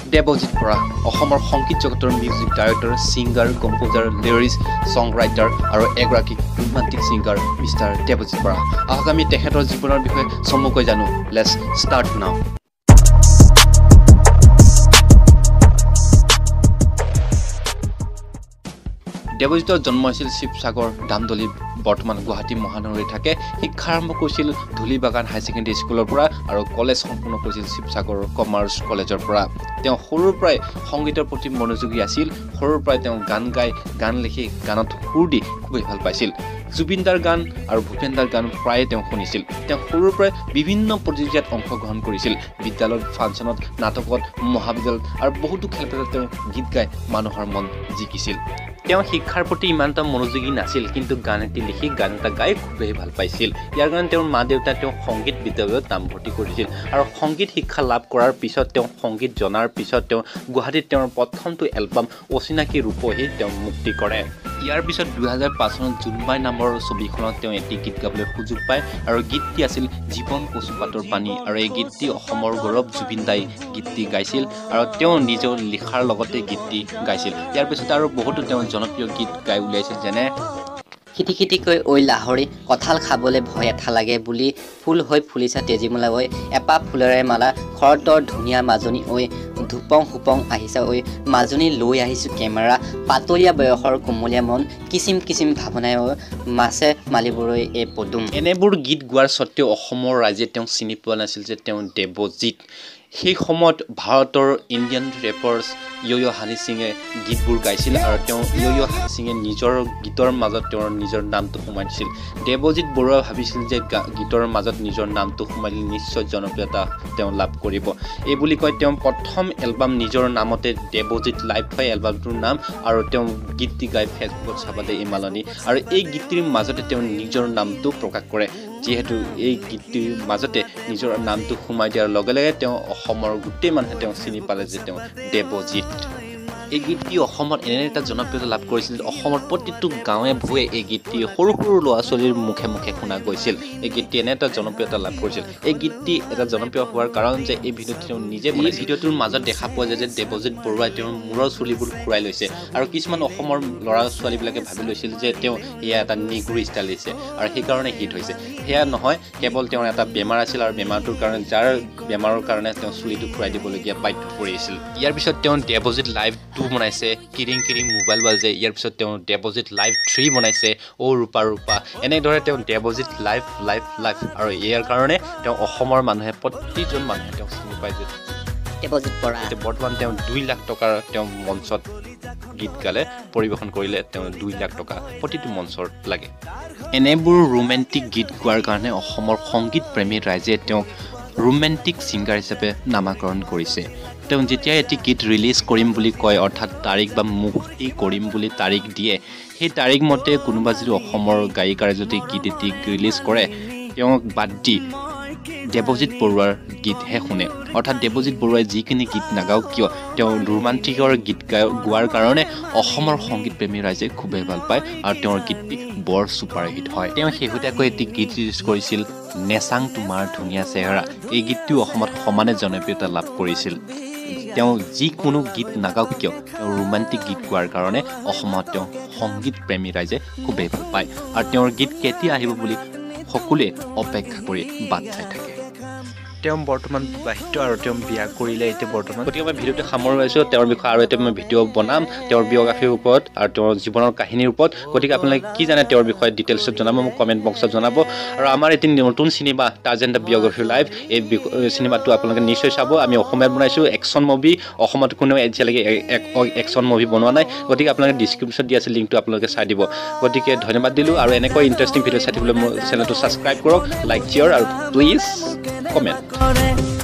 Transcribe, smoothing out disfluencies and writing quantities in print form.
দেৱজিৎ বৰা অসমৰ সংগীত জগতৰ music director singer composer lyrics song writer আৰু এগৰাকী romantic singer mister Debojit Bora আহক আমি তেখেতৰ জীৱনৰ বিষয়ে চমুকৈ জানো লেটছ ষ্টাৰ্ট নাও দেৱজিতৰ জন্ম হৈছিল শিৱসাগৰ দামদলি বৰ্তমান গুৱাহাটী মহানগৰীত থাকে শিক্ষা আৰম্ভ কৰিছিল ধুলিবাগান হাই ছেকেণ্ডেৰী স্কুলৰ পৰা আৰু কলেজ সম্পূৰ্ণ কৰিছিল শিৱসাগৰ কমাৰ্চ কলেজৰ পৰা তেওঁ সৰুৰ পৰাই সংগীতৰ প্ৰতি মনোযোগী আছিল সৰুৰ পৰাই তেওঁ গান গাই গান লিখি গানত সুৰ দি খুবেই ভাল পাইছিল জুবিনদাৰ গান আৰু ভূপেনদাৰ গান প্ৰায়ে তেওঁ শুনিছিল তেওঁ সৰুৰ পৰাই বিভিন্ন প্ৰতিযোগিতাত অংশগ্ৰহণ কৰিছিল বিদ্যালয়ৰ ফাংচনত নাটকত মহাবিদ্যালয়ত আৰু বহুতো খেলপথাৰত তেওঁ গীত গাই মানুহৰ মন জিকিছিল তেওঁ শিক্ষাৰ প্ৰতি ইমান এটা মনোযোগী নাছিল কিন্তু গান এটি লিখি গান এটা গাই খুবেই ভাল পাইছিল ইয়াৰ কাৰণে তেওঁৰ মা দেউতাই তেওঁ সংগীত বিদ্যালয়ত নামভৰ্তি কৰিছিল আৰু সংগীত শিক্ষা লাভ কৰাৰ পিছত তেওঁ সংগীত জনাৰ পিছত তেওঁ গুৱাহাটীত তেওঁৰ প্ৰথমটো এলবাম অচিনাকি ৰূপহী তেওঁ মুক্তি কৰে ইয়াৰ পিছত 2005 চনত জুনবাই নামৰ ছবিখনত তেওঁ এটি গীত গাবলৈ সুযোগ পায় আৰু গীতটি আছিল জীৱন কচুপাতৰ পানী আৰু এই গীতটি অসমৰ গৌৰৱ জুবিন দাই গীতটি গাইছিল আৰু তেওঁ নিজৰ লিখাৰ লগতে গীতটি গাইছিল ইয়াৰ পিছত আৰু বহুতো তেওঁ জনপ্ৰিয় গীত গাই উলিয়াইছিল যেনে খিটি খিটিকৈ ঐ লাহৰি কঁঠাল খাবলৈ ভয় এঠা লাগে বুলি ফুল হৈ ফুলিছা তেজীমলা ঐ এপাহ ফুলেৰে মালা শৰতৰ ধুনীয়া মাজনী ঐ ধুপং হুপং আহিছা ঐ মাজনী লৈ আহিছোঁ কেমেৰা পাতলীয়া বয়সৰ কোমলীয়া মন কিচিম কিচিম ভাৱনাই ঐ মাছে মালিবলৈ এই পদুম এনেবোৰ গীত গোৱাৰ স্বত্তেও অসমৰ ৰাইজে তেওঁক চিনি পোৱা নাছিল যে তেওঁ দেৱজিৎ সেই সময়ত ভাৰতৰ ইণ্ডিয়ান ৰেপাৰ্ছ য়ো হানি সিঙে গীতবোৰ গাইছিল আৰু তেওঁ য়ো হানি সিঙে নিজৰ গীতৰ মাজত তেওঁৰ নিজৰ নামটো সোমাই দিছিল দেৱজিৎ বৰুৱা ভাবিছিল যে গীতৰ মাজত নিজৰ নামটো সোমাই দিলে নিশ্চয় জনপ্ৰিয়তা তেওঁ লাভ কৰিব এই বুলি কৈ তেওঁ প্ৰথম এলবাম নিজৰ নামতে দেৱজিৎ লাইভ হয় এলবামটোৰ নাম আৰু তেওঁ গীতটি গাই ফেচবুকত চাবাদে ইমালনি আৰু এই গীতটিৰ মাজতে তেওঁ নিজৰ নামটো প্ৰকাশ কৰে যিহেতু এই গীতটিৰ মাজতে নিজৰ নামটো সোমাই দিয়াৰ লগে লগে তেওঁ অসমৰ গোটেই মানুহে তেওঁ চিনি পালে যে তেওঁ দেৱজিৎ এই গীতটি অসমত এনে এটা জনপ্ৰিয়তা লাভ কৰিছিল অসমৰ প্ৰতিটো গাঁৱে ভূঞে এই গীতটি সৰু সৰু ল'ৰা ছোৱালীৰ মুখে মুখে শুনা গৈছিল এই গীতটি এনে এটা জনপ্ৰিয়তা লাভ কৰিছিল এই গীতটি এটা জনপ্ৰিয় হোৱাৰ কাৰণ যে এই ভিডিঅ'টো তেওঁ নিজে এই ভিডিঅ'টোৰ মাজত দেখা পোৱা যায় যে দেৱজিৎ বৰুৱাই তেওঁৰ মূৰৰ চুলিবোৰ খুৰাই লৈছে আৰু কিছুমান অসমৰ ল'ৰা ছোৱালীবিলাকে ভাবি লৈছিল যে তেওঁ এয়া এটা নিগুৰি ষ্টাইল দিছে আৰু সেইকাৰণে হিট হৈছে সেয়া নহয় কেৱল তেওঁৰ এটা বেমাৰ আছিল আৰু বেমাৰটোৰ কাৰণে যাৰ বেমাৰৰ কাৰণে তেওঁ চুলিটো খুৰাই দিবলগীয়া বাধ্য পৰিছিল ইয়াৰ পিছত তেওঁ দেৱজিৎ লাইভ 2 বনাইছে কিৰিং কিৰিং মোবাইল বাজে ইয়াৰ পিছত তেওঁ দেৱজিৎ লাইভ 3 বনাইছে ও ৰূপা ৰূপা এনেদৰে তেওঁ দেৱজিৎ লাইভ আৰু ইয়াৰ কাৰণে তেওঁ অসমৰ মানুহে প্ৰতিজন মানুহে তেওঁ চিনি পায় যে দেৱজিৎ বৰা বৰ্তমান তেওঁ 2 লাখ টকাৰ তেওঁ মঞ্চত গীত গালে পৰিৱেশন কৰিলে তেওঁ 2 লাখ টকা প্ৰতিটো মঞ্চত লাগে এনেবোৰ ৰোমান্টিক গীত গোৱাৰ কাৰণে অসমৰ সংগীত প্ৰেমী ৰাইজে তেওঁক ৰোমান্টিক সিংগাৰ হিচাপে নামাকৰণ কৰিছে তেওঁ যেতিয়া এটি গীত ৰিলিজ কৰিম বুলি কয় অৰ্থাৎ তাৰিখ বা মুক্তি কৰিম বুলি তাৰিখ দিয়ে সেই তাৰিখ মতে কোনোবা যদি অসমৰ গায়িকাৰ যদি গীত এটি ৰিলিজ কৰে তেওঁক বাদ দি দেৱজিৎ বৰুৱাৰ গীতহে শুনে অৰ্থাৎ দেৱজিৎ বৰুৱাই যিখিনি গীত নাগাওক কিয় তেওঁ ৰোমান্টিকৰ গীত গোৱাৰ কাৰণে অসমৰ সংগীত প্ৰেমী ৰাইজে খুবেই ভাল পায় আৰু তেওঁৰ গীতটি বৰ ছুপাৰ হিট হয় তেওঁ শেহতীয়াকৈ এটি গীত ৰিলিজ কৰিছিল নেচাং তোমাৰ ধুনীয়া চেহেৰা এই গীতটিও অসমত সমানে জনপ্ৰিয়তা লাভ কৰিছিল তেওঁ যিকোনো গীত নাগাওক কিয় তেওঁ ৰোমান্টিক গীত গোৱাৰ কাৰণে অসমত তেওঁ সংগীত প্ৰেমী ৰাইজে খুবেই ভাল পায় আৰু তেওঁৰ গীত কেতিয়া আহিব বুলি সকলোৱে অপেক্ষা কৰি বাট চাই থাকে তেওঁ বৰ্তমান বিবাহিত আৰু তেওঁ বিয়া কৰিলে এতিয়া বৰ্তমান গতিকে মই ভিডিঅ'টো সামৰিছোঁ তেওঁৰ বিষয়ে আৰু এটা মই ভিডিঅ' বনাম তেওঁৰ বিঅ'গ্ৰাফীৰ ওপৰত আৰু তেওঁৰ জীৱনৰ কাহিনীৰ ওপৰত গতিকে আপোনালোকে কি জানে তেওঁৰ বিষয়ে ডিটেইলছত জনাব মোক কমেণ্ট বক্সত জনাব আৰু আমাৰ এটি নতুন cinema Tarzan the biography live এই চিনেমাটো আপোনালোকে নিশ্চয় চাব আমি অসমীয়াত বনাইছোঁ একশ্যন মুভি অসমত কোনেও এতিয়ালৈকে একশ্যন মুভি বনোৱা নাই গতিকে আপোনালোকে ডিছক্ৰিপশ্যনত দিয়া আছে লিংকটো আপোনালোকে চাই দিব গতিকে ধন্যবাদ দিলোঁ আৰু এনেকৈ ইণ্টাৰেষ্টিং ভিডিঅ' চাই থাকিবলৈ মোৰ চেনেলটো ছাবস্ক্ৰাইব কৰক লাইক শ্বেয়াৰ আৰু প্লিজ কমেণ্ট